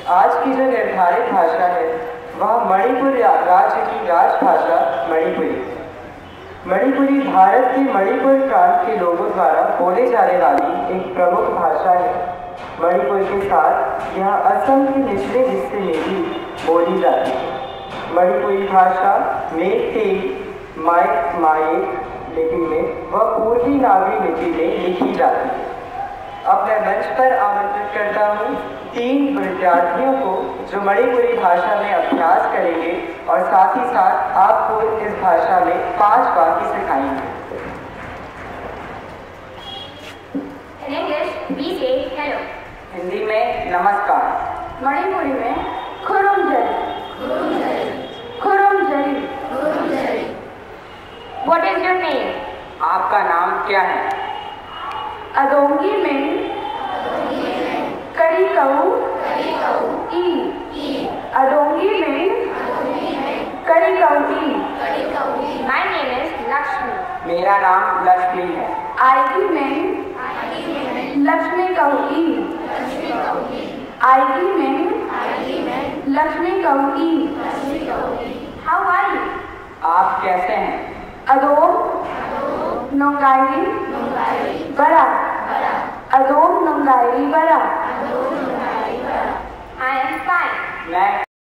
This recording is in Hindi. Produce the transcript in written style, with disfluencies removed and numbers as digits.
आज की जो निर्धारित भाषा है वह मणिपुर राज्य की राजभाषा मणिपुरी। मणिपुरी भारत के मणिपुर प्रांत के लोगों द्वारा बोले जाने वाली एक प्रमुख भाषा है। मणिपुर के साथ यह असम के निचले हिस्से में भी बोली जाती है। मणिपुरी भाषा मेइतेई माए लिपि में व पूर्वी नागरी लिपि में लिखी जाती है। अब मैं मंच पर आमंत्रित करता हूँ 3 विद्यार्थियों को जो मणिपुरी भाषा में अभ्यास करेंगे और साथ ही साथ आपको इस भाषा में 5 वाक्य सिखाएंगे। In English, we say hello. Hindi में नमस्कार। मणिपुरी में खुरुमजरी। खुरुमजरी। What is your name? आपका नाम क्या है? अदोंगी में करिकाऊ ई। अदोंगी में करिकाऊ ई। My name is Lakshmi. मेरा नाम लक्ष्मी है। आईगी में लक्ष्मी काऊ ई। आईगी में लक्ष्मी काऊ ई। How are you? आप कैसे हैं? अदोम नोंगाई बरा। अदोम नोंगाई बरा। I am fine. मैं